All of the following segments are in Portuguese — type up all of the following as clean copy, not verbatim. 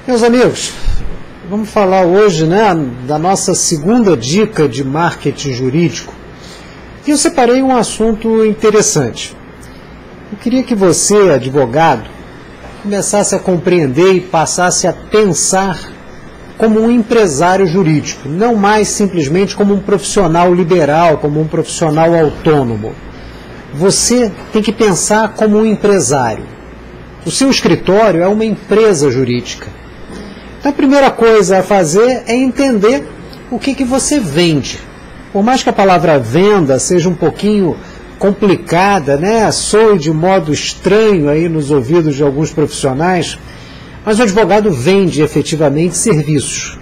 Meus amigos, vamos falar hoje, da nossa segunda dica de marketing jurídico. E eu separei um assunto interessante. Eu queria que você, advogado, começasse a compreender e passasse a pensar como um empresário jurídico, não mais simplesmente como um profissional liberal, como um profissional autônomo. Você tem que pensar como um empresário. O seu escritório é uma empresa jurídica. Então, a primeira coisa a fazer é entender o que você vende. Por mais que a palavra venda seja um pouquinho complicada, soe de modo estranho aí nos ouvidos de alguns profissionais, mas o advogado vende efetivamente serviços.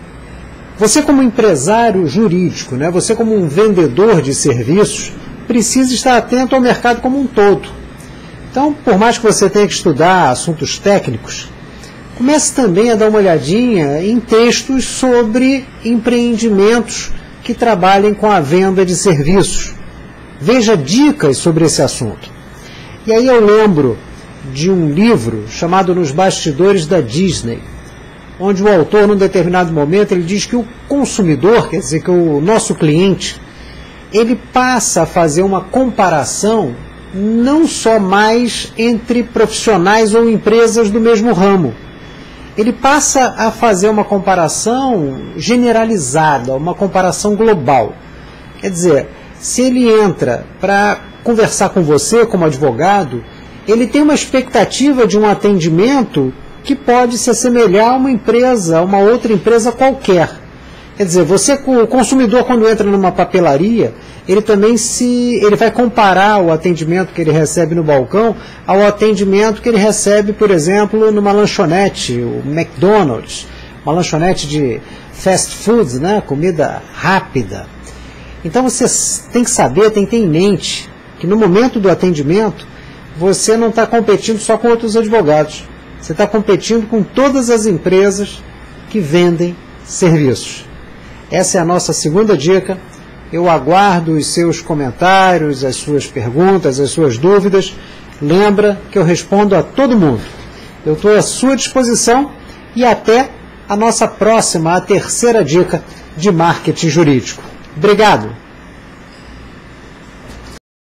Você, como empresário jurídico, você como um vendedor de serviços, precisa estar atento ao mercado como um todo. Então, por mais que você tenha que estudar assuntos técnicos, comece também a dar uma olhadinha em textos sobre empreendimentos que trabalhem com a venda de serviços. Veja dicas sobre esse assunto. E aí eu lembro de um livro chamado Nos Bastidores da Disney, onde o autor, num determinado momento, ele diz que o consumidor, quer dizer, que o nosso cliente, ele passa a fazer uma comparação não só mais entre profissionais ou empresas do mesmo ramo. Ele passa a fazer uma comparação generalizada, uma comparação global. Quer dizer, se ele entra para conversar com você como advogado, ele tem uma expectativa de um atendimento que pode se assemelhar a uma empresa, a uma outra empresa qualquer. Quer dizer, o consumidor, quando entra numa papelaria, ele também ele vai comparar o atendimento que ele recebe no balcão ao atendimento que ele recebe, por exemplo, numa lanchonete, o McDonald's, uma lanchonete de fast food, comida rápida. Então você tem que saber, tem que ter em mente que no momento do atendimento você não está competindo só com outros advogados, você está competindo com todas as empresas que vendem serviços. Essa é a nossa segunda dica. Eu aguardo os seus comentários, as suas perguntas, as suas dúvidas. Lembra que eu respondo a todo mundo. Eu estou à sua disposição e até a nossa próxima, a terceira dica de marketing jurídico. Obrigado!